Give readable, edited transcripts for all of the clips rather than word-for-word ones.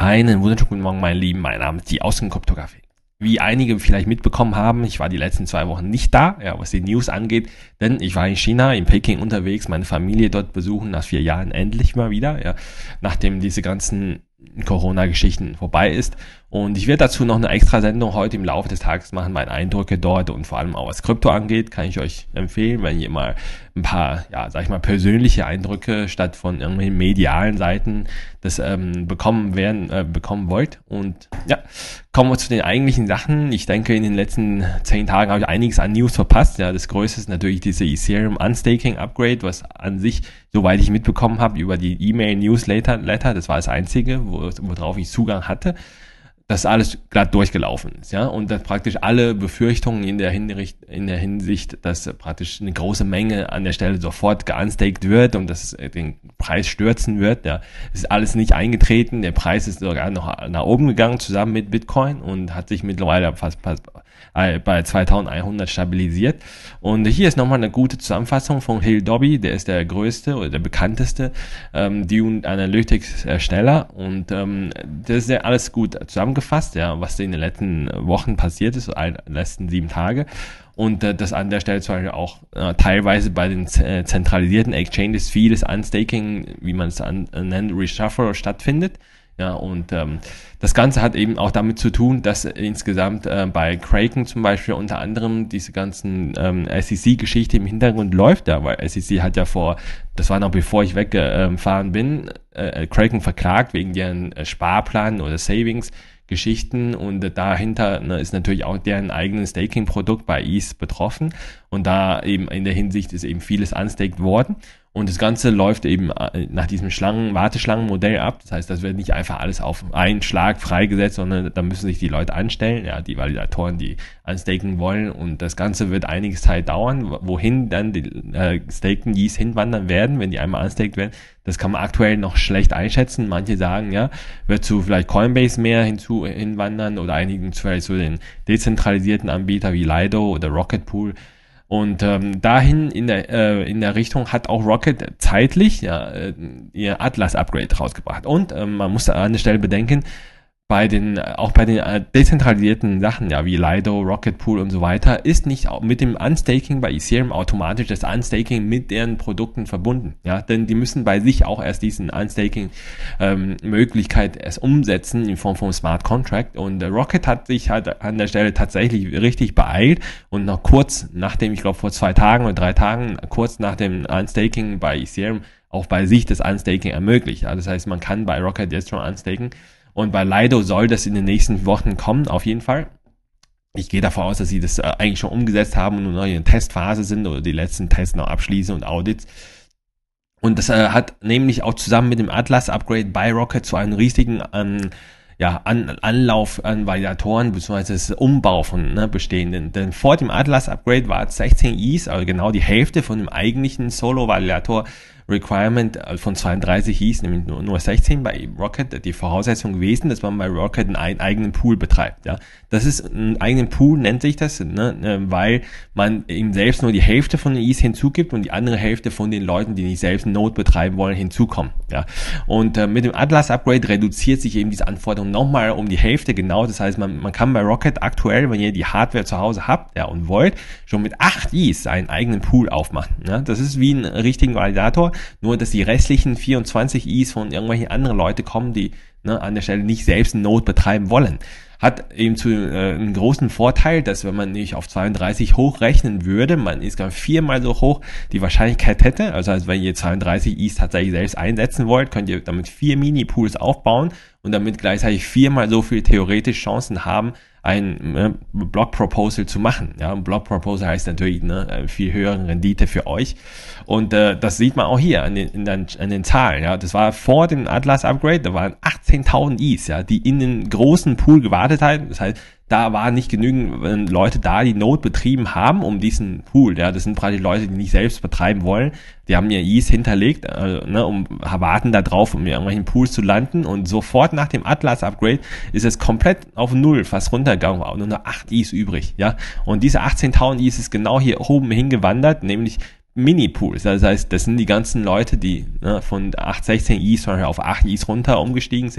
Einen wunderschönen guten Morgen, meine Lieben. Mein Name ist die Außenkryptographie. Wie einige vielleicht mitbekommen haben, ich war die letzten 2 Wochen nicht da, ja, was die News angeht, denn ich war in China, in Peking unterwegs, meine Familie dort besuchen, nach 4 Jahren endlich mal wieder, ja, nachdem diese ganzen Corona-Geschichten vorbei ist. Und ich werde dazu noch eine extra Sendung heute im Laufe des Tages machen, meine Eindrücke dort und vor allem auch was Krypto angeht, kann ich euch empfehlen, wenn ihr mal ein paar, ja, sag ich mal, persönliche Eindrücke statt von irgendwelchen medialen Seiten das bekommen wollt. Und ja, kommen wir zu den eigentlichen Sachen. Ich denke, in den letzten 10 Tagen habe ich einiges an News verpasst. Ja, das Größte ist natürlich diese Ethereum Unstaking Upgrade, was an sich, soweit ich mitbekommen habe, über die E-Mail-Newsletter, das war das Einzige, worauf ich Zugang hatte, dass alles glatt durchgelaufen ist, ja, und dass praktisch alle Befürchtungen in der Hinsicht, dass praktisch eine große Menge an der Stelle sofort geunstaked wird und dass es den Preis stürzen wird, ja, ist alles nicht eingetreten. Der Preis ist sogar noch nach oben gegangen zusammen mit Bitcoin und hat sich mittlerweile fast bei 2100 stabilisiert. Und hier ist nochmal eine gute Zusammenfassung von Hill Dobby, der ist der größte oder der bekannteste Dune Analytics Ersteller, und das ist ja alles gut zusammengefasst, ja, was in den letzten Wochen passiert ist, in den letzten 7 Tage. Und das an der Stelle zum Beispiel auch teilweise bei den zentralisierten Exchanges vieles Unstaking, wie man es nennt, Reshuffle stattfindet. Ja, und das Ganze hat eben auch damit zu tun, dass insgesamt bei Kraken zum Beispiel unter anderem diese ganzen SEC-Geschichte im Hintergrund läuft, ja, weil SEC hat ja das war noch bevor ich weggefahren bin, Kraken verklagt wegen deren Sparplan oder Savings-Geschichten, und dahinter ist natürlich auch deren eigenes Staking-Produkt bei ETH betroffen, und da eben in der Hinsicht ist eben vieles unstaked worden. Und das Ganze läuft eben nach diesem Warteschlangenmodell ab. Das heißt, das wird nicht einfach alles auf einen Schlag freigesetzt, sondern da müssen sich die Leute anstellen, ja, die Validatoren, die unstaken wollen. Und das Ganze wird einiges Zeit dauern. Wohin dann die Staken Yees hinwandern werden, wenn die einmal unstaked werden, das kann man aktuell noch schlecht einschätzen. Manche sagen, ja, wird zu vielleicht Coinbase mehr hinwandern oder einigen vielleicht zu den dezentralisierten Anbietern wie Lido oder Rocket Pool. Und dahin in der Richtung hat auch Rocket zeitlich ihr Atlas-Upgrade rausgebracht. Und man muss an der Stelle bedenken, bei den dezentralisierten Sachen, ja, wie Lido, Rocket Pool und so weiter, ist nicht mit dem Unstaking bei Ethereum automatisch das Unstaking mit deren Produkten verbunden, ja, denn die müssen bei sich auch erst diesen Unstaking-Möglichkeit erst umsetzen in Form von Smart Contract, und Rocket hat sich halt an der Stelle tatsächlich richtig beeilt und noch kurz nachdem, ich glaube vor 2 Tagen oder 3 Tagen, kurz nach dem Unstaking bei Ethereum auch bei sich das Unstaking ermöglicht, ja, das heißt, man kann bei Rocket jetzt schon unstaken. Und bei Lido soll das in den nächsten Wochen kommen, auf jeden Fall. Ich gehe davon aus, dass sie das eigentlich schon umgesetzt haben und nur noch in der Testphase sind oder die letzten Tests noch abschließen und Audits. Und das hat nämlich auch zusammen mit dem Atlas-Upgrade bei Rocket zu einem riesigen Anlauf an Validatoren bzw. das Umbau von bestehenden. Denn vor dem Atlas-Upgrade war 16 ETH, also genau die Hälfte von dem eigentlichen Solo-Validator Requirement von 32 hieß, nämlich nur 16 bei Rocket, die Voraussetzung gewesen, dass man bei Rocket einen eigenen Pool betreibt. Ja, das ist ein eigenen Pool, nennt sich das, weil man eben selbst nur die Hälfte von den ETH hinzugibt und die andere Hälfte von den Leuten, die nicht selbst einen Node betreiben wollen, hinzukommen. Ja, und mit dem Atlas-Upgrade reduziert sich eben diese Anforderung nochmal um die Hälfte genau. Das heißt, man kann bei Rocket aktuell, wenn ihr die Hardware zu Hause habt, ja, und wollt, schon mit 8 ETH einen eigenen Pool aufmachen. Ja, das ist wie ein richtigen Validator, nur dass die restlichen 24 ETH von irgendwelchen anderen Leute kommen, die an der Stelle nicht selbst einen Node betreiben wollen. Hat eben einen großen Vorteil, dass wenn man nicht auf 32 hochrechnen würde, man insgesamt 4-mal so hoch die Wahrscheinlichkeit hätte. Also wenn ihr 32 ETH tatsächlich selbst einsetzen wollt, könnt ihr damit 4 Mini-Pools aufbauen und damit gleichzeitig 4-mal so viel theoretisch Chancen haben, ein Block-Proposal zu machen. Ja, ein Block-Proposal heißt natürlich viel höhere Rendite für euch. Und das sieht man auch hier an den Zahlen. Ja, das war vor dem Atlas-Upgrade, da waren 18.000 ETH, ja, die in den großen Pool gewartet haben. Das heißt, da waren nicht genügend Leute da, die Node betrieben haben, um diesen Pool, ja, das sind praktisch Leute, die nicht selbst betreiben wollen, die haben ihr ETH hinterlegt, warten da drauf, um in irgendwelchen Pools zu landen, und sofort nach dem Atlas-Upgrade ist es komplett auf 0 fast runtergegangen, nur noch 8 ETH übrig, ja, und diese 18.000 ETH ist genau hier oben hingewandert, nämlich Mini-Pools. Das heißt, das sind die ganzen Leute, die von 16 ETH auf 8 ETH runter umgestiegen sind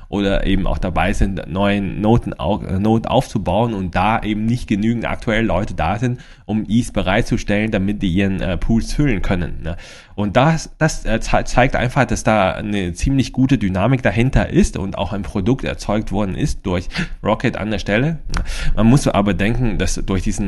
oder eben auch dabei sind, neuen Noten aufzubauen und da eben nicht genügend aktuelle Leute da sind, um ETH bereitzustellen, damit die ihren Pools füllen können. Ne? Und das zeigt einfach, dass da eine ziemlich gute Dynamik dahinter ist und auch ein Produkt erzeugt worden ist durch Rocket an der Stelle. Man muss aber denken, dass durch diesen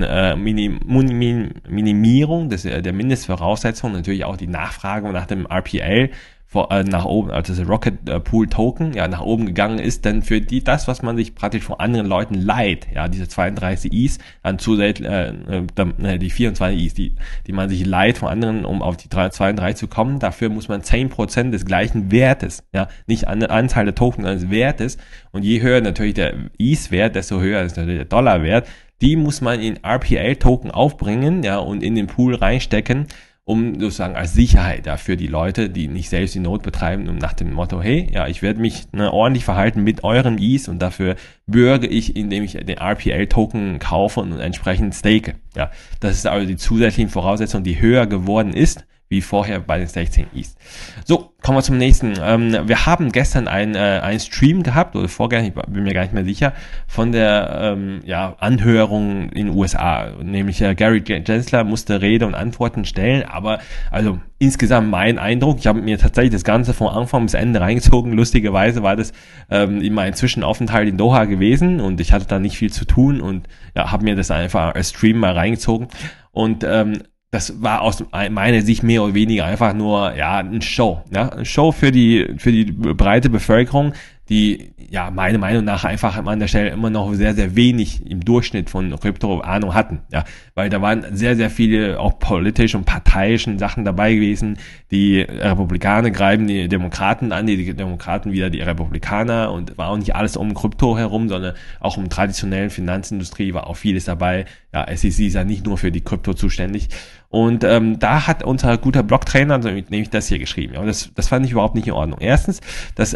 Minimierung der Mindestvoraussetzungen natürlich auch die Nachfrage nach dem RPL nach oben, also das Rocket Pool Token, ja, nach oben gegangen ist, dann für das, was man sich praktisch von anderen Leuten leiht, ja, diese 32 ETH, dann zusätzlich, die 24 ETH, die man sich leiht von anderen, um auf die 32 zu kommen, dafür muss man 10% des gleichen Wertes, ja, nicht an der Anzahl der Token, sondern des Wertes, und je höher natürlich der ETH-Wert, desto höher ist natürlich der Dollar-Wert, die muss man in RPL-Token aufbringen, ja, und in den Pool reinstecken, um sozusagen als Sicherheit ja, für die Leute, die nicht selbst die Node betreiben, und nach dem Motto, hey, ja, ich werde mich ordentlich verhalten mit eurem ETH und dafür bürge ich, indem ich den RPL-Token kaufe und entsprechend stake. Ja, das ist also die zusätzliche Voraussetzung, die höher geworden ist, wie vorher bei den 16 ETH. So, kommen wir zum nächsten. Wir haben gestern einen Stream gehabt, oder vorgestern, ich bin mir gar nicht mehr sicher, von der Anhörung in den USA. Nämlich Gary Gensler musste Rede und Antworten stellen, aber also insgesamt mein Eindruck, ich habe mir tatsächlich das Ganze von Anfang bis Ende reingezogen. Lustigerweise war das immer ein Zwischenaufenthalt in Doha gewesen und ich hatte da nicht viel zu tun und ja, habe mir das einfach als Stream mal reingezogen. Und das war aus meiner Sicht mehr oder weniger einfach nur ja eine Show, ja, eine Show für die breite Bevölkerung, die ja meiner Meinung nach einfach an der Stelle immer noch sehr, sehr wenig im Durchschnitt von Krypto-Ahnung hatten, ja, weil da waren sehr, sehr viele auch politische und parteiischen Sachen dabei gewesen. Die Republikaner greifen die Demokraten an, die Demokraten wieder die Republikaner, und war auch nicht alles um Krypto herum, sondern auch um traditionellen Finanzindustrie war auch vieles dabei. Ja, SEC ist ja nicht nur für die Krypto zuständig. Und da hat unser guter Blog-Trainer nämlich das hier geschrieben. Ja, und das fand ich überhaupt nicht in Ordnung. Erstens, das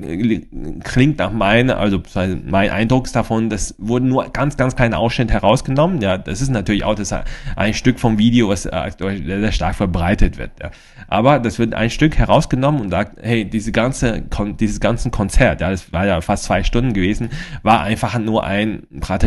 klingt nach mein Eindruck davon, das wurden nur ganz, ganz kleine Ausschnitte herausgenommen. Ja, das ist natürlich auch ein Stück vom Video, was sehr stark verbreitet wird. Ja. Aber das wird ein Stück herausgenommen und sagt, hey, dieses ganzen Konzert, ja, das war ja fast 2 Stunden gewesen, war einfach nur ein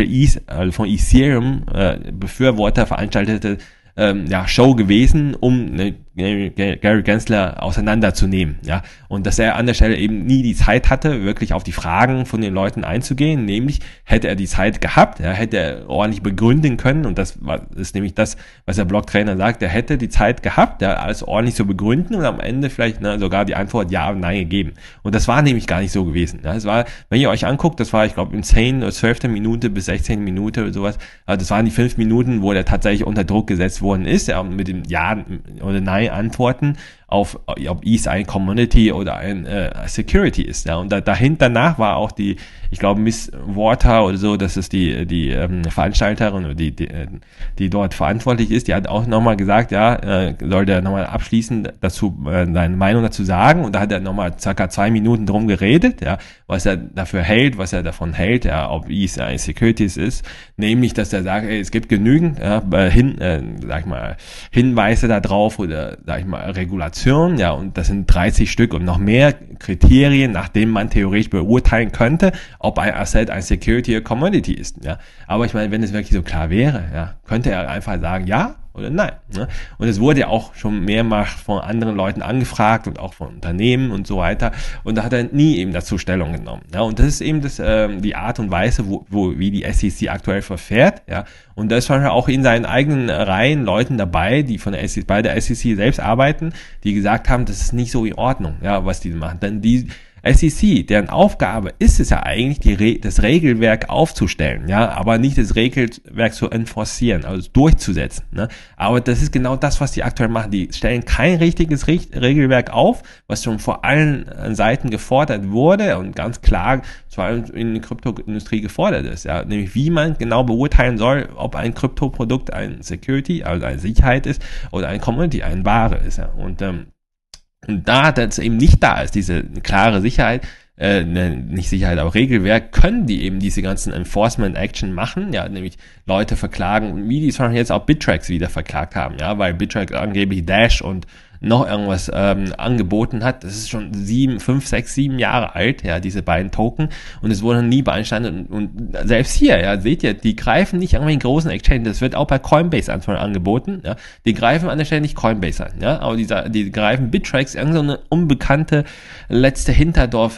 von Ethereum Befürworter veranstaltete Show gewesen, um Gary Gensler auseinanderzunehmen, ja, und dass er an der Stelle eben nie die Zeit hatte, wirklich auf die Fragen von den Leuten einzugehen, nämlich hätte er die Zeit gehabt, ja, hätte er ordentlich begründen können, und das ist nämlich das, was der Blog-Trainer sagt, er hätte die Zeit gehabt, ja, alles ordentlich zu begründen und am Ende vielleicht sogar die Antwort ja oder nein gegeben, und das war nämlich gar nicht so gewesen, ja, es war, wenn ihr euch anguckt, das war, ich glaube, in 10 oder 12. Minute bis 16. Minute oder sowas, das waren die 5 Minuten, wo der tatsächlich unter Druck gesetzt worden ist, ja, mit dem Ja oder Nein Antworten auf, ob ETH ein Commodity oder ein Security ist, ja, und danach war auch ich glaube, Miss Water oder so, das ist die Veranstalterin oder die dort verantwortlich ist, die hat auch nochmal gesagt, ja, sollte er nochmal abschließend dazu seine Meinung dazu sagen, und da hat er nochmal circa 2 Minuten drum geredet, ja, was er dafür hält, was er davon hält, ja, ob ETH ein Securities ist, nämlich, dass er sagt, es gibt genügend Hinweise darauf oder, Regulation, ja, und das sind 30 Stück und noch mehr Kriterien, nach denen man theoretisch beurteilen könnte, ob ein Asset ein Security oder Commodity ist, ja. Aber ich meine, wenn es wirklich so klar wäre, ja, könnte er einfach sagen, ja oder nein, ne? Und es wurde ja auch schon mehrmals von anderen Leuten angefragt und auch von Unternehmen und so weiter, und da hat er nie eben dazu Stellung genommen, ja, und das ist eben die Art und Weise, wie die SEC aktuell verfährt, ja, und da ist auch in seinen eigenen Reihen Leuten dabei, die bei der SEC selbst arbeiten, die gesagt haben, das ist nicht so in Ordnung, ja, was die machen, denn die SEC, deren Aufgabe ist es ja eigentlich, das Regelwerk aufzustellen, ja, aber nicht das Regelwerk zu enforcieren, also durchzusetzen, ne? Aber das ist genau das, was die aktuell machen. Die stellen kein richtiges Regelwerk auf, was schon vor allen Seiten gefordert wurde und ganz klar vor allem in der Kryptoindustrie gefordert ist, ja, nämlich wie man genau beurteilen soll, ob ein Kryptoprodukt ein Security, also eine Sicherheit ist, oder ein Commodity, eine Ware ist, ja, und da das eben nicht da ist, diese klare Sicherheit, nicht Sicherheit, aber Regelwerk, können die eben diese ganzen Enforcement-Action machen, ja, nämlich Leute verklagen, wie die zum Beispiel jetzt auch Bittrex wieder verklagt haben, ja, weil Bittrex angeblich Dash und noch irgendwas angeboten hat. Das ist schon 5, 6, 7 Jahre alt, ja, diese beiden Token, und es wurde nie beanstandet, und selbst hier, ja, seht ihr, die greifen nicht irgendwelchen großen Exchange, das wird auch bei Coinbase angeboten, ja, die greifen an der Stelle nicht Coinbase an, ja, aber die greifen Bittrex, irgendeine unbekannte letzte Hinterdorf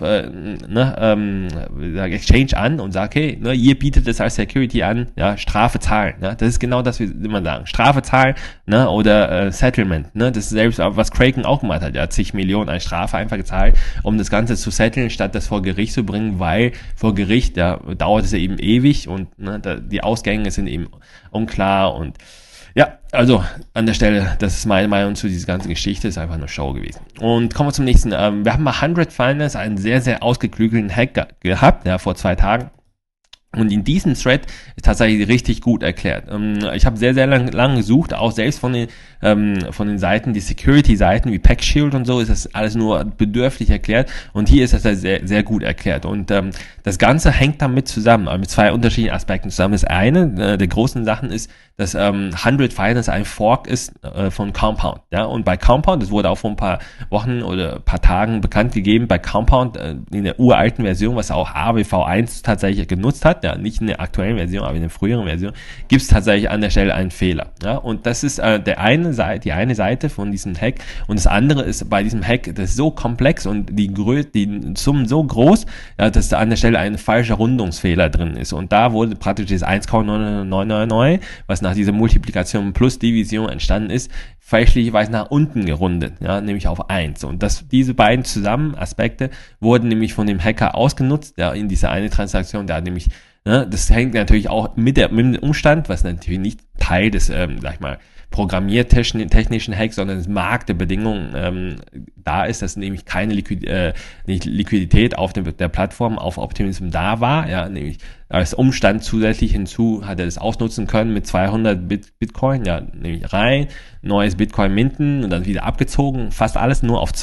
Exchange an und sagt, hey, ne, ihr bietet es als Security an, ja, Strafe zahlen, ja, das ist genau das, wie immer sagen, Strafe zahlen, ne, oder Settlement, ne, das ist selbst, was Kraken auch gemacht hat, er hat zig Millionen als Strafe einfach gezahlt, um das Ganze zu setteln, statt das vor Gericht zu bringen, weil vor Gericht, ja, dauert es ja eben ewig, und ne, die Ausgänge sind eben unklar, und ja, also an der Stelle, das ist meine Meinung zu dieser ganzen Geschichte, ist einfach eine Show gewesen. Und kommen wir zum nächsten. Wir haben bei 100 Finance einen sehr, sehr ausgeklügelten Hack gehabt, ja, vor 2 Tagen. Und in diesem Thread ist tatsächlich richtig gut erklärt. Ich habe sehr, sehr lang gesucht, auch selbst von den Seiten, die Security-Seiten wie PackShield und so, ist das alles nur bedürftig erklärt. Und hier ist das sehr, sehr gut erklärt. Und das Ganze hängt damit zusammen, mit 2 unterschiedlichen Aspekten zusammen. Das eine der großen Sachen ist, dass 100 Finance ein Fork ist von Compound. Ja? Und bei Compound, das wurde auch vor ein paar Wochen oder ein paar Tagen bekannt gegeben, bei Compound in der uralten Version, was auch AWV1 tatsächlich genutzt hat, ja, nicht in der aktuellen Version, aber in der früheren Version, gibt es tatsächlich an der Stelle einen Fehler. Ja? Und das ist die eine Seite von diesem Hack. Und das andere ist bei diesem Hack, das ist so komplex und die Summen so groß, ja, dass da an der Stelle ein falscher Rundungsfehler drin ist. Und da wurde praktisch das 1,999, was nach dieser Multiplikation plus Division entstanden ist, fälschlicherweise nach unten gerundet, ja, nämlich auf 1. Und diese beiden Aspekte wurden nämlich von dem Hacker ausgenutzt, ja, in dieser eine Transaktion, der hat nämlich, ne, das hängt natürlich auch mit dem Umstand, was natürlich nicht Teil des, sag ich mal, programmiertechnischen Hacks, sondern es Marktbedingungen da ist, dass nämlich keine Liquidität auf der Plattform auf Optimism da war, ja, nämlich als Umstand zusätzlich hinzu hat er das ausnutzen können mit 200 Bitcoin, ja, nämlich rein, neues Bitcoin minten und dann wieder abgezogen, fast alles nur auf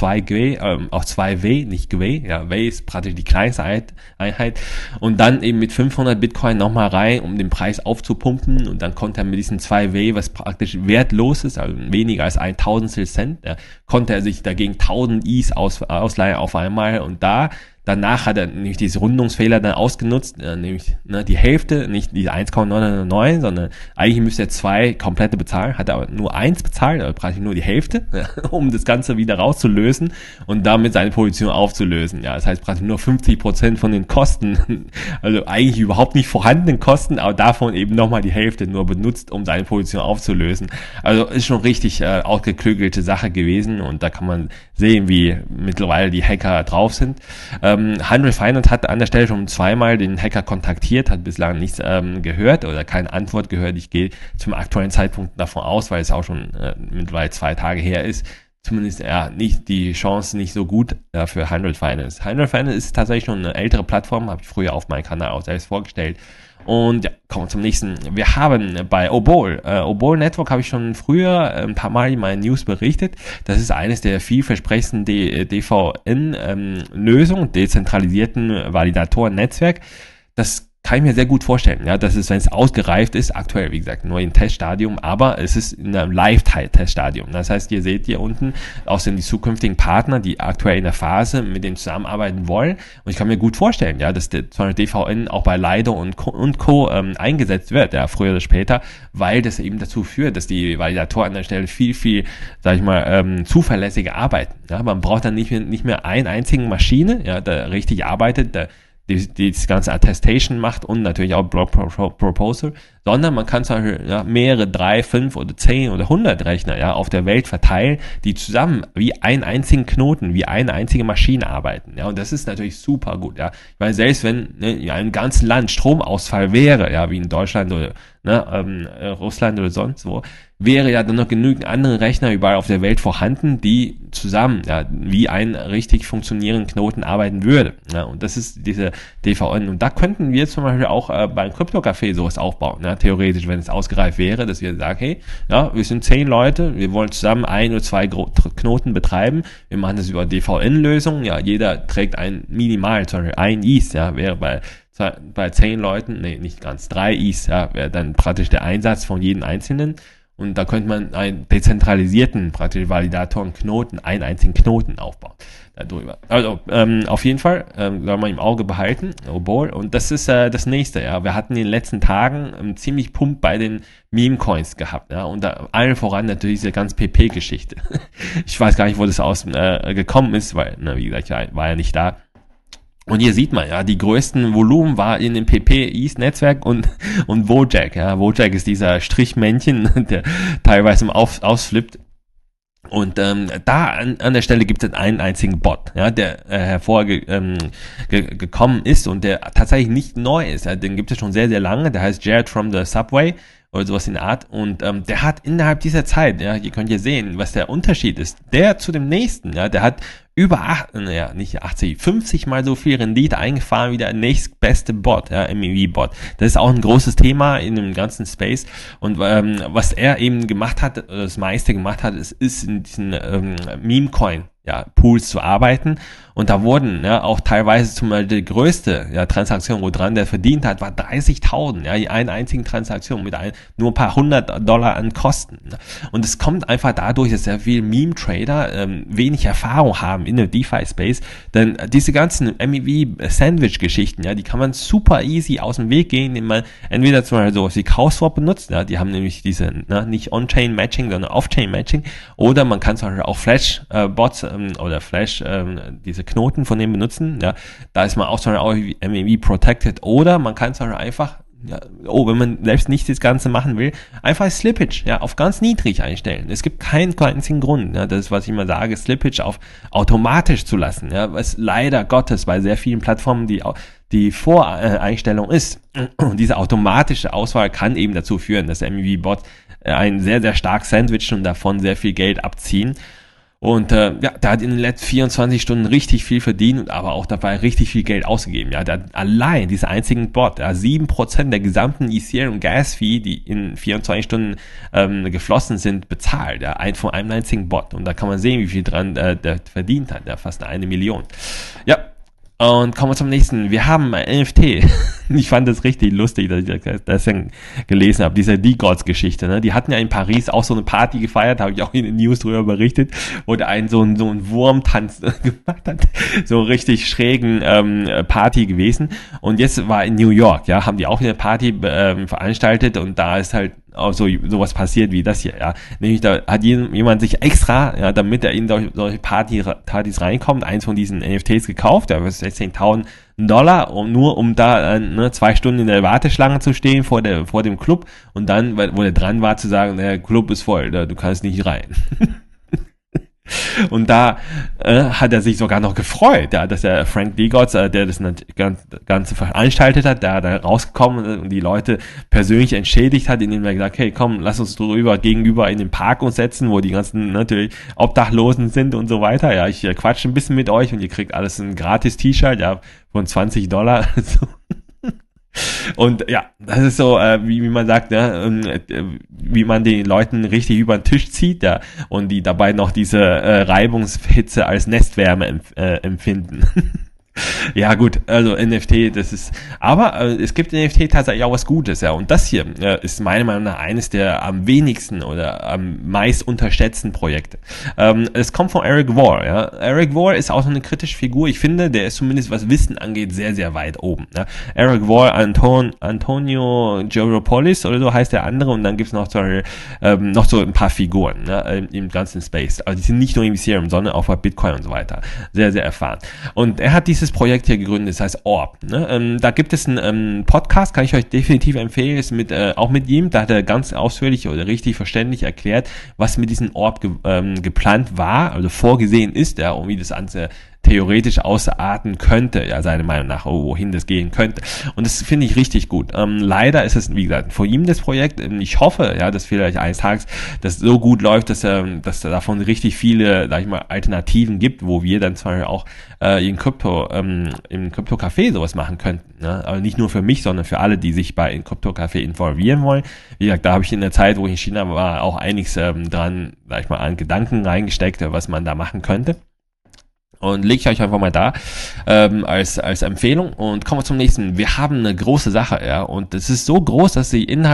2W, nicht GW, ja, W ist praktisch die kleinste Einheit, und dann eben mit 500 Bitcoin nochmal rein, um den Preis aufzupumpen, und dann konnte er mit diesen 2W, was praktisch wertlos ist, also weniger als 1/1000 Cent, ja, konnte er sich dagegen 1000 Is ausleihen auf einmal, und danach hat er nämlich diese Rundungsfehler dann ausgenutzt, nämlich die Hälfte, nicht die 1,999, sondern eigentlich müsste er 2 komplette bezahlen, hat er aber nur 1 bezahlt, also praktisch nur die Hälfte, um das Ganze wieder rauszulösen und damit seine Position aufzulösen. Ja, das heißt praktisch nur 50% von den Kosten, also eigentlich überhaupt nicht vorhandenen Kosten, aber davon eben nochmal die Hälfte nur benutzt, um seine Position aufzulösen. Also ist schon richtig ausgeklügelte Sache gewesen, und da kann man sehen, wie mittlerweile die Hacker drauf sind. 100 Finance hat an der Stelle schon 2-mal den Hacker kontaktiert, hat bislang nichts gehört oder keine Antwort gehört. Ich gehe zum aktuellen Zeitpunkt davon aus, weil es auch schon mittlerweile 2 Tage her ist, zumindest nicht die Chance nicht so gut für 100 Finance. 100 Finance ist tatsächlich schon eine ältere Plattform, habe ich früher auf meinem Kanal auch selbst vorgestellt. Und ja, kommen wir zum nächsten. Wir haben bei Obol Network habe ich schon früher ein paar Mal in meinen News berichtet. Das ist eines der vielversprechendsten DVN-Lösungen, dezentralisierten Validatoren-Netzwerk. Das kann ich mir sehr gut vorstellen, ja, dass es, wenn es ausgereift ist, aktuell, wie gesagt, nur im Teststadium, aber es ist in einem Live-Teststadium. Das heißt, ihr seht hier unten auch sind die zukünftigen Partner, die aktuell in der Phase mit denen zusammenarbeiten wollen. Und ich kann mir gut vorstellen, ja, dass zum Beispiel DVN auch bei Lido und Co. Eingesetzt wird, ja, früher oder später, weil das eben dazu führt, dass die Validatoren an der Stelle viel, sag ich mal, zuverlässiger arbeiten. Ja, man braucht dann nicht mehr eine einzige Maschine, ja, der richtig arbeitet, die das ganze Attestation macht und natürlich auch Block Proposal, sondern man kann zum Beispiel mehrere 3, 5 oder 10 oder 100 Rechner auf der Welt verteilen, die zusammen wie einen einzigen Knoten, wie eine einzige Maschine arbeiten. Ja, und das ist natürlich super gut. Ja, ich meine, selbst wenn in einem ganzen Land Stromausfall wäre, ja, wie in Deutschland oder Russland oder sonst wo, wäre ja dann noch genügend andere Rechner überall auf der Welt vorhanden, die zusammen wie ein richtig funktionierenden Knoten arbeiten würde. Ja, und das ist diese DVN. Und da könnten wir zum Beispiel auch beim Krypto-Café sowas aufbauen. Ja, theoretisch, wenn es ausgereift wäre, dass wir sagen, hey, ja, wir sind 10 Leute, wir wollen zusammen 1 oder 2 Knoten betreiben, wir machen das über DVN-Lösungen, ja, jeder trägt ein minimal, zum Beispiel ein ETH, ja, wäre bei 10 Leuten, nee, nicht ganz, 3 ETH, ja, wäre dann praktisch der Einsatz von jedem Einzelnen. Und da könnte man einen dezentralisierten, praktisch Validatorenknoten, einen einzigen Knoten aufbauen darüber. Also auf jeden Fall soll man im Auge behalten, Obol. Und das ist das nächste. Ja, wir hatten in den letzten Tagen ziemlich Pump bei den Meme-Coins gehabt. Ja, und da allen voran natürlich diese ganze PP-Geschichte. Ich weiß gar nicht, wo das gekommen ist, weil, wie gesagt, ich war ja nicht da. Und hier sieht man, ja, die größten Volumen war in dem PP-East-Netzwerk und Wojak. Ja, Wojak ist dieser Strichmännchen, der teilweise ausflippt. Und da an der Stelle gibt es einen einzigen Bot, ja, der hervorgekommen ist und der tatsächlich nicht neu ist. Ja, den gibt es schon sehr, sehr lange. Der heißt Jared from the Subway oder sowas in der Art. Und der hat innerhalb dieser Zeit, ja, ihr könnt ja sehen, was der Unterschied ist. Der zu dem nächsten, ja, der hat über 50 mal so viel Rendite eingefahren wie der nächstbeste Bot, ja, MEV-Bot. Das ist auch ein großes Thema in dem ganzen Space. Und was er eben gemacht hat, das meiste gemacht hat, ist in diesen Meme-Coin, ja, Pools zu arbeiten. Und da wurden auch teilweise zum Beispiel die größte Transaktion, wo dran der verdient hat, war 30.000, ja, in einer einzigen Transaktion mit nur ein paar $100 an Kosten. Und es kommt einfach dadurch, dass sehr viele Meme-Trader wenig Erfahrung haben in der DeFi-Space, denn diese ganzen MEV-Sandwich-Geschichten, ja, die kann man super easy aus dem Weg gehen, indem man entweder zum Beispiel sowas wie CowSwap benutzt, ja, die haben nämlich diese, nicht On-Chain-Matching, sondern Off-Chain-Matching, oder man kann zum Beispiel auch Flash-Bots oder Flash, diese Knoten von denen benutzen, ja, da ist man auch zum Beispiel auch MEV protected, oder man kann zum Beispiel einfach, wenn man selbst nicht das Ganze machen will, einfach Slippage, ja, auf ganz niedrig einstellen. Es gibt keinen einzigen Grund, ja, das ist, was ich immer sage, Slippage auf automatisch zu lassen, ja, was leider Gottes bei sehr vielen Plattformen die Voreinstellung ist. Und diese automatische Auswahl kann eben dazu führen, dass MEV-Bots ein sehr, sehr stark sandwichen und davon sehr viel Geld abziehen. Und der hat in den letzten 24 Stunden richtig viel verdient, aber auch dabei richtig viel Geld ausgegeben. Ja, der hat allein diese einzigen Bot, 7% der gesamten Ethereum Gas Fee, die in 24 Stunden geflossen sind, bezahlt. Ja, von einem einzigen Bot. Und da kann man sehen, wie viel dran der verdient hat. Ja, fast 1 Million. Ja. Und kommen wir zum nächsten. Wir haben ein NFT. Ich fand das richtig lustig, dass ich das gelesen habe, diese D-Gods-Geschichte. Ne? Die hatten ja in Paris auch so eine Party gefeiert, habe ich auch in den News drüber berichtet, wo der einen so einen Wurmtanz gemacht hat. So richtig schrägen Party gewesen. Und jetzt war in New York, ja, haben die auch eine Party veranstaltet und da ist halt auch sowas passiert wie das hier, ja. Nämlich da hat jemand sich extra, ja, damit er in solche Partys reinkommt, eins von diesen NFTs gekauft, der kostet $16.000, nur um da 2 Stunden in der Warteschlange zu stehen vor dem Club und dann, wo der dran war, zu sagen, der Club ist voll, du kannst nicht rein. Und da hat er sich sogar noch gefreut, ja, dass der Frank D-Gods, der das Ganze veranstaltet hat, der da rausgekommen ist und die Leute persönlich entschädigt hat, indem er gesagt, hey, komm, lass uns gegenüber in den Park uns setzen, wo die ganzen natürlich Obdachlosen sind und so weiter. Ja, ich quatsche ein bisschen mit euch und ihr kriegt alles ein gratis T-Shirt, ja, von $20. Und ja, das ist so, wie man sagt, ne, wie man den Leuten richtig über den Tisch zieht, ja, und die dabei noch diese Reibungshitze als Nestwärme empfinden. Ja gut, also NFT, das ist, aber es gibt NFT tatsächlich auch was Gutes, ja, und das hier ist meiner Meinung nach eines der am wenigsten oder am meist unterschätzten Projekte. Es kommt von Eric Vore, ja. Eric Vore ist auch so eine kritische Figur, ich finde, der ist zumindest, was Wissen angeht, sehr, sehr weit oben, ja. Eric Vore, Antonio Geropolis oder so heißt der andere, und dann gibt's noch so ein paar Figuren, ja, im ganzen Space, also die sind nicht nur im Ethereum, sondern auch bei Bitcoin und so weiter, sehr, sehr erfahren. Und er hat dieses Projekt hier gegründet, das heißt Orb. Ne? Da gibt es einen Podcast, kann ich euch definitiv empfehlen, ist auch mit ihm, da hat er ganz ausführlich oder richtig verständlich erklärt, was mit diesem Orb geplant war, also vorgesehen ist, ja, und wie das Ganze theoretisch ausarten könnte, ja, seiner Meinung nach, wohin das gehen könnte. Und das finde ich richtig gut. Leider ist es, wie gesagt, vor ihm das Projekt. Ich hoffe, ja, dass vielleicht eines Tages das so gut läuft, dass davon richtig viele, sag ich mal, Alternativen gibt, wo wir dann zum Beispiel auch im Krypto-Café sowas machen könnten. Ne? Aber nicht nur für mich, sondern für alle, die sich bei Krypto-Café involvieren wollen. Wie gesagt, da habe ich in der Zeit, wo ich in China war, auch einiges dran, sag ich mal, an Gedanken reingesteckt, was man da machen könnte. Und lege ich euch einfach mal da als Empfehlung. Und kommen wir zum nächsten. Wir haben eine große Sache, ja. Und es ist so groß, dass sie innerhalb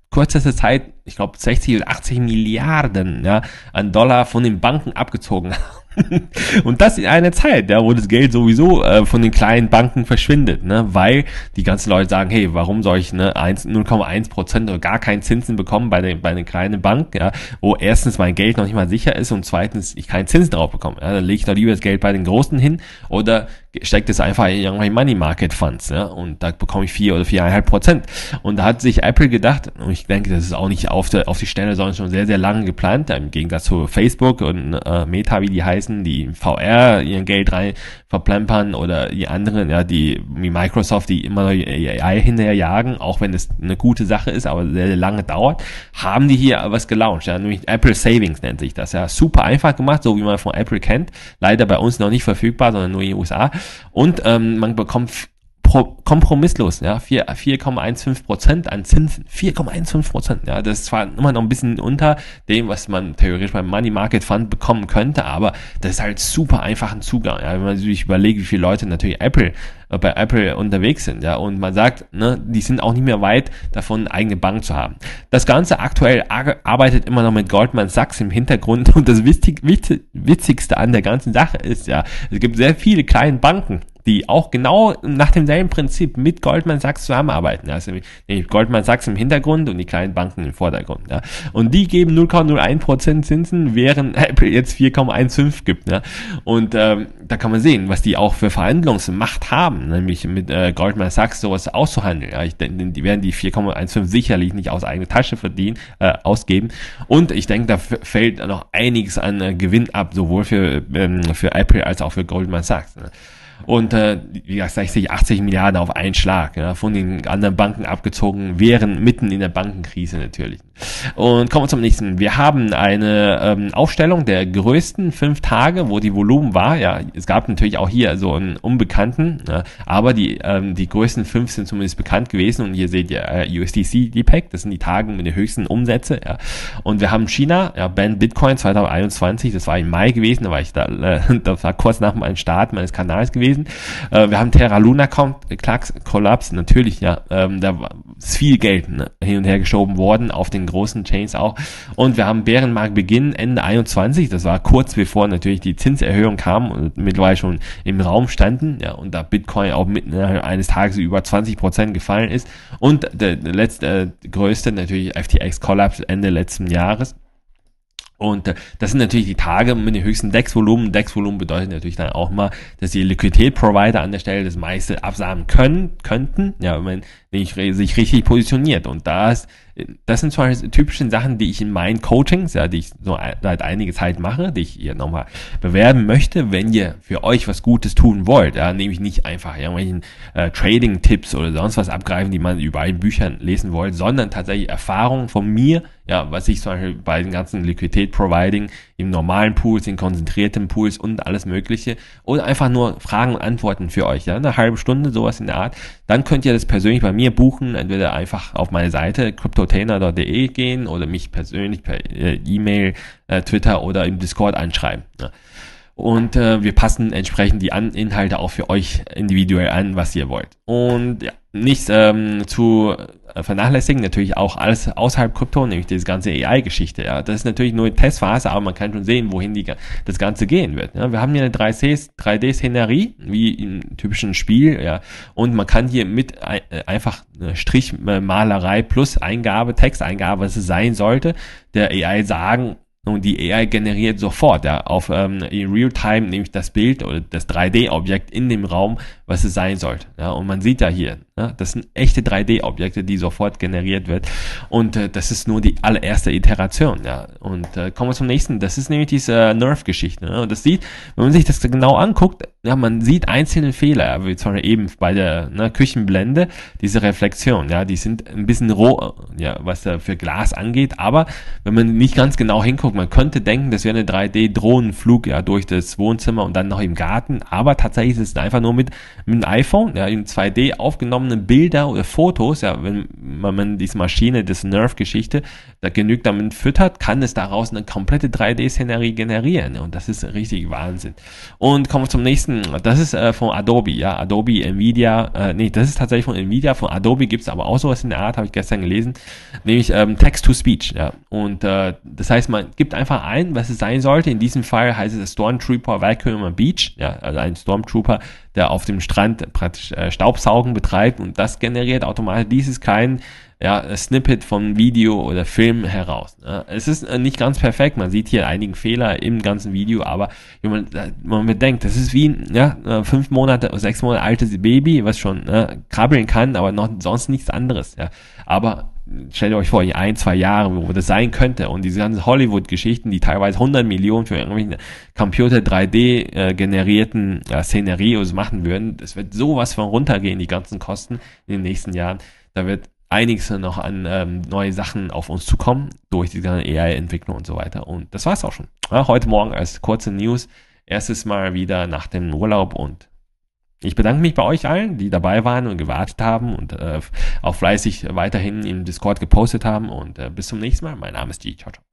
kürzester Zeit, ich glaube 60 oder 80 Milliarden an Dollar von den Banken abgezogen haben. Und das in einer Zeit, wo das Geld sowieso von den kleinen Banken verschwindet, weil die ganzen Leute sagen, hey, warum soll ich 0,1% oder gar keinen Zinsen bekommen bei der kleinen Bank, wo erstens mein Geld noch nicht mal sicher ist und zweitens ich keinen Zins drauf bekomme. Dann lege ich doch lieber das Geld bei den Großen hin oder steckt es einfach in irgendwelche Money Market Funds, und da bekomme ich 4 oder 4,5%. Und da hat sich Apple gedacht, und ich denke, das ist auch nicht auf die Stelle, sondern schon sehr, sehr lange geplant, im Gegensatz zu Facebook und Meta, wie die heißen, die in VR ihr Geld rein verplempern oder die anderen, die wie Microsoft, die immer noch AI hinterher jagen, auch wenn es eine gute Sache ist, aber sehr, sehr lange dauert, haben die hier was gelauncht, nämlich Apple Savings nennt sich das, super einfach gemacht, so wie man von Apple kennt, leider bei uns noch nicht verfügbar, sondern nur in den USA, und man bekommt kompromisslos, 4,15% an Zinsen. 4,15%, das ist zwar immer noch ein bisschen unter dem, was man theoretisch beim Money Market Fund bekommen könnte, aber das ist halt super einfachen Zugang, wenn man sich überlegt, wie viele Leute natürlich bei Apple unterwegs sind, und man sagt, die sind auch nicht mehr weit davon, eine eigene Bank zu haben. Das Ganze aktuell arbeitet immer noch mit Goldman Sachs im Hintergrund, und das Witzigste an der ganzen Sache ist, es gibt sehr viele kleine Banken, die auch genau nach demselben Prinzip mit Goldman Sachs zusammenarbeiten. Also nämlich Goldman Sachs im Hintergrund und die kleinen Banken im Vordergrund. Und die geben 0,01% Zinsen, während Apple jetzt 4,15 gibt. Und da kann man sehen, was die auch für Verhandlungsmacht haben, nämlich mit Goldman Sachs sowas auszuhandeln. Ich denke, die werden die 4,15 sicherlich nicht aus eigener Tasche ausgeben. Und ich denke, da fällt noch einiges an Gewinn ab, sowohl für Apple als auch für Goldman Sachs. Und wie gesagt, 60, 80 Milliarden auf einen Schlag, von den anderen Banken abgezogen, wären mitten in der Bankenkrise natürlich. Und kommen wir zum nächsten. Wir haben eine Aufstellung der größten 5 Tage, wo die Volumen war. Es gab natürlich auch hier so einen Unbekannten, aber die größten 5 sind zumindest bekannt gewesen. Und hier seht ihr USDC, DPEG, das sind die Tage mit den höchsten Umsätze. Und wir haben China, Ban Bitcoin 2021, das war im Mai gewesen, da war ich das war kurz nach meinem Start meines Kanals gewesen. Wir haben Terra Luna Kollaps, natürlich, da ist viel Geld hin und her geschoben worden, auf den großen Chains auch. Und wir haben Bärenmarktbeginn Ende 21, das war kurz bevor natürlich die Zinserhöhung kam und mittlerweile schon im Raum standen, und da Bitcoin auch innerhalb eines Tages über 20% gefallen ist. Und der letzte größte natürlich FTX Kollaps Ende letzten Jahres. Und das sind natürlich die Tage mit den höchsten DEX-Volumen. DEX-Volumen bedeutet natürlich dann auch mal, dass die Liquidität-Provider an der Stelle das meiste absagen könnten, wenn man sich richtig positioniert. Und das sind zum Beispiel typische Sachen, die ich in meinen Coachings, die ich so seit einiger Zeit mache, die ich hier nochmal bewerben möchte, wenn ihr für euch was Gutes tun wollt, nämlich nicht einfach irgendwelchen Trading-Tipps oder sonst was abgreifen, die man überall in Büchern lesen wollt, sondern tatsächlich Erfahrungen von mir, was ich zum Beispiel bei den ganzen Liquidität-Providing im normalen Pools, in konzentrierten Pools und alles Mögliche, oder einfach nur Fragen und Antworten für euch, eine halbe Stunde, sowas in der Art, dann könnt ihr das persönlich bei mir buchen, entweder einfach auf meine Seite cryptotainer.de gehen oder mich persönlich per E-Mail, Twitter oder im Discord anschreiben. Und wir passen entsprechend die Inhalte auch für euch individuell an, was ihr wollt. Und nichts zu vernachlässigen, natürlich auch alles außerhalb Krypto, nämlich diese ganze AI-Geschichte. Das ist natürlich nur eine Testphase, aber man kann schon sehen, wohin das Ganze gehen wird. Wir haben hier eine 3D-Szenerie, wie im typischen Spiel, und man kann hier mit einfach eine Strichmalerei plus Eingabe, Texteingabe, was es sein sollte, der AI sagen, und die AI generiert sofort auf in Realtime nämlich das Bild oder das 3D-Objekt in dem Raum, was es sein sollte. Und man sieht da hier, das sind echte 3D-Objekte, die sofort generiert wird. Und das ist nur die allererste Iteration. Und kommen wir zum nächsten. Das ist nämlich diese Nerve-Geschichte. Und das sieht, wenn man sich das genau anguckt, man sieht einzelne Fehler, wie zum Beispiel eben bei der Küchenblende, diese Reflexion. Die sind ein bisschen roh, was da für Glas angeht. Aber wenn man nicht ganz genau hinguckt, man könnte denken, das wäre eine 3D-Drohnenflug durch das Wohnzimmer und dann noch im Garten, aber tatsächlich ist es einfach nur mit mit dem iPhone, ja, in 2D aufgenommene Bilder oder Fotos, ja, wenn man diese Maschine, das Nerve-Geschichte, da genügt damit füttert, kann es daraus eine komplette 3D-Szenerie generieren. Ja, und das ist richtig Wahnsinn. Und kommen wir zum nächsten, das ist von Adobe, ja, Adobe, Nvidia, nee, das ist tatsächlich von Nvidia, von Adobe gibt es aber auch sowas in der Art, habe ich gestern gelesen, nämlich Text-to-Speech, ja, und das heißt, man gibt einfach ein, was es sein sollte, in diesem Fall heißt es Stormtrooper Vacuum on Beach, ja, also ein Stormtrooper, der auf dem Strand praktisch Staubsaugen betreibt und das generiert automatisch dieses kleine Snippet von Video oder Film heraus. Ja. Es ist nicht ganz perfekt, man sieht hier einigen Fehler im ganzen Video, aber wenn man bedenkt, das ist wie ein 5 Monate, 6 Monate altes Baby, was schon krabbeln kann, aber noch sonst nichts anderes. Ja. Aber stellt euch vor, in 1-2 Jahren, wo das sein könnte und diese ganzen Hollywood-Geschichten, die teilweise 100 Millionen für irgendwelche Computer 3D generierten Szenarios machen würden, das wird sowas von runtergehen, die ganzen Kosten in den nächsten Jahren. Da wird einiges noch an neue Sachen auf uns zukommen, durch die ganze AI-Entwicklung und so weiter. Und das war's auch schon. Ja, heute Morgen als kurze News, erstes Mal wieder nach dem Urlaub und ich bedanke mich bei euch allen, die dabei waren und gewartet haben und auch fleißig weiterhin im Discord gepostet haben und bis zum nächsten Mal. Mein Name ist G. Ciao, ciao.